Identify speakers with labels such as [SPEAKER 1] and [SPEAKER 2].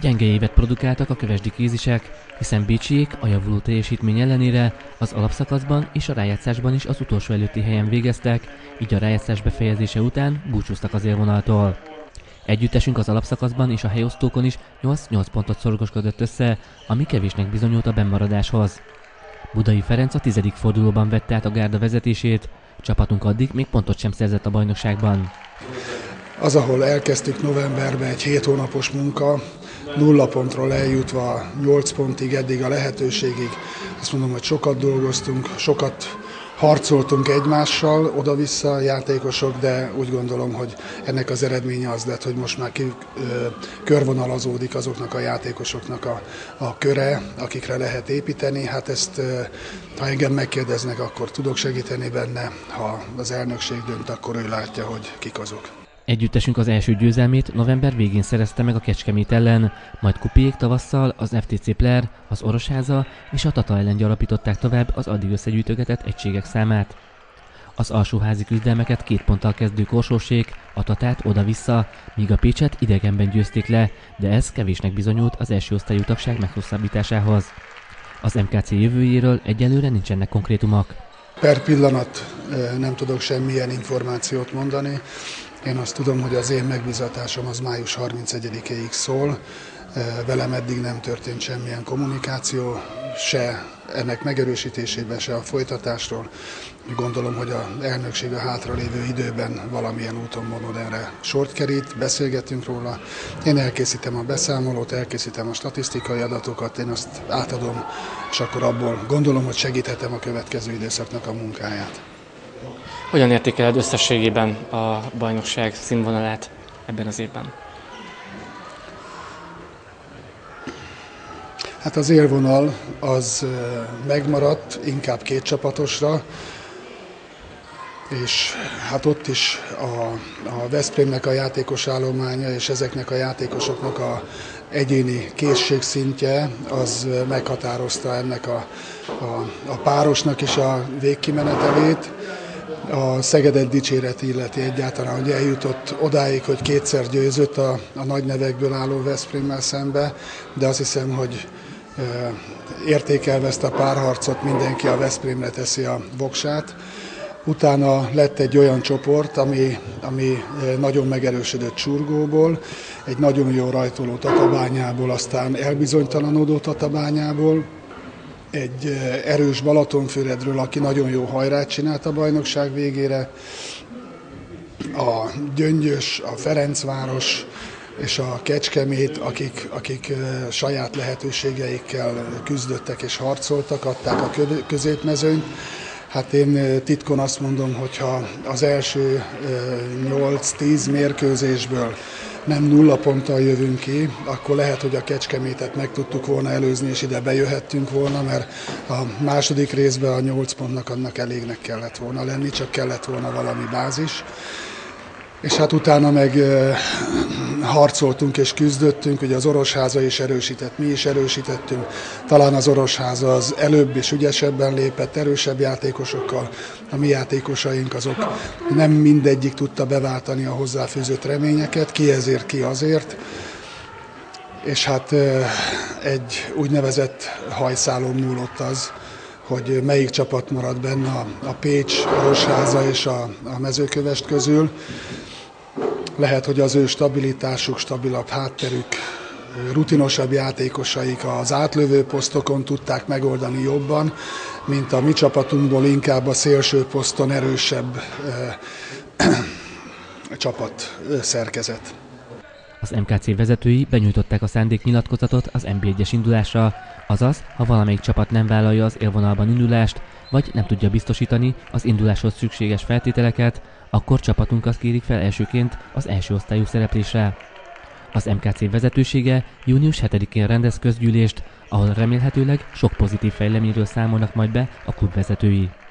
[SPEAKER 1] Gyenge évet produkáltak a kövesdi kézisek, hiszen bécsiek a javuló teljesítmény ellenére az alapszakaszban és a rájátszásban is az utolsó előtti helyen végeztek, így a rájátszás befejezése után búcsúztak az élvonaltól. Együttesünk az alapszakaszban és a helyosztókon is 8 pontot szorgoskodott össze, ami kevésnek bizonyult a bennmaradáshoz. Budai Ferenc a 10. fordulóban vette át a gárda vezetését, csapatunk addig még pontot sem szerzett a bajnokságban.
[SPEAKER 2] Az, ahol elkezdtük novemberben egy 7 hónapos munka, 0 pontról eljutva 8 pontig, eddig a lehetőségig, azt mondom, hogy sokat dolgoztunk, sokat harcoltunk egymással, oda-vissza játékosok, de úgy gondolom, hogy ennek az eredménye az lett, hogy most már körvonalazódik azoknak a játékosoknak a köre, akikre lehet építeni. Hát ezt, ha engem megkérdeznek, akkor tudok segíteni benne, ha az elnökség dönt, akkor ő látja, hogy kik azok.
[SPEAKER 1] Együttesünk az első győzelmét november végén szerezte meg a Kecskemét ellen, majd Kupiék tavasszal az FTC Pleer, az Orosháza és a Tata ellen gyarapították tovább az addig összegyűjtögetett egységek számát. Az alsóházi küzdelmeket 2 ponttal kezdő Korsósék a Tatát oda-vissza, míg a Pécset idegenben győzték le, de ez kevésnek bizonyult az első osztályú tagság meghosszabbításához. Az MKC jövőjéről egyelőre nincsenek konkrétumok.
[SPEAKER 2] Per pillanat nem tudok semmilyen információt mondani. Én azt tudom, hogy az én megbízatásom az május 31-ig szól. Velem eddig nem történt semmilyen kommunikáció, se ennek megerősítésében, se a folytatásról. Gondolom, hogy az elnökség a hátralévő időben valamilyen úton, módon erre sort kerít, beszélgetünk róla. Én elkészítem a beszámolót, elkészítem a statisztikai adatokat, én azt átadom, és akkor abból gondolom, hogy segíthetem a következő időszaknak a munkáját.
[SPEAKER 3] Hogyan értékeled összességében a bajnokság színvonalát ebben az évben?
[SPEAKER 2] Hát az élvonal az megmaradt, inkább 2 csapatosra, és hát ott is a Veszprémnek a játékosállománya és ezeknek a játékosoknak a egyéni készségszintje az meghatározta ennek a párosnak is a végkimenetelét. A Szegedet dicséret illeti egyáltalán, hogy eljutott odáig, hogy 2-szer győzött a nagy nevekből álló Veszprémmel szembe, de azt hiszem, hogy értékelve ezt a párharcot mindenki a Veszprémre teszi a voksát. Utána lett egy olyan csoport, ami nagyon megerősödött Csurgóból, egy nagyon jó rajtoló Tatabányából, aztán elbizonytalanodó Tatabányából, egy erős Balatonfüredről, aki nagyon jó hajrát csinált a bajnokság végére, a Gyöngyös, a Ferencváros és a Kecskemét, akik saját lehetőségeikkel küzdöttek és harcoltak, adták a középmezőnyt. Hát én titkon azt mondom, hogyha az első 8-10 mérkőzésből nem 0 ponttal jövünk ki, akkor lehet, hogy a Kecskemétet meg tudtuk volna előzni, és ide bejöhettünk volna, mert a második részben a 8 pontnak annak elégnek kellett volna lenni, csak kellett volna valami bázis. És hát utána meg harcoltunk és küzdöttünk, ugye az Orosháza is erősített, mi is erősítettünk. Talán az Orosháza az előbb és ügyesebben lépett, erősebb játékosokkal. A mi játékosaink azok nem mindegyik tudta beváltani a hozzáfűzött reményeket, ki ezért, ki azért. És hát egy úgynevezett hajszálon múlott az, hogy melyik csapat marad benne a Pécs, Orosháza és a Mezőkövesd közül. Lehet, hogy az ő stabilitásuk, stabilabb hátterük, rutinosabb játékosaik az átlövő posztokon tudták megoldani jobban, mint a mi csapatunkból inkább a szélső poszton erősebb csapat szerkezet.
[SPEAKER 1] Az MKC vezetői benyújtották a szándéknyilatkozatot az NB1-es indulásra, azaz, ha valamelyik csapat nem vállalja az élvonalban indulást, vagy nem tudja biztosítani az induláshoz szükséges feltételeket, akkor csapatunkat kérik fel elsőként az első osztályú szereplésre. Az MKC vezetősége június 7-én rendez közgyűlést, ahol remélhetőleg sok pozitív fejleményről számolnak majd be a klub vezetői.